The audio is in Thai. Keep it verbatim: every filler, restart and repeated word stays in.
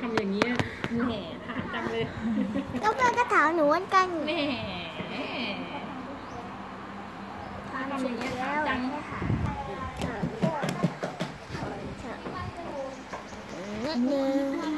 ำอย่างนี้แหมถามจังเลยก็เพื่อนก็ถามหนูเหมือนกันแหมทำอย่างนี้ถามจังหนึ่ง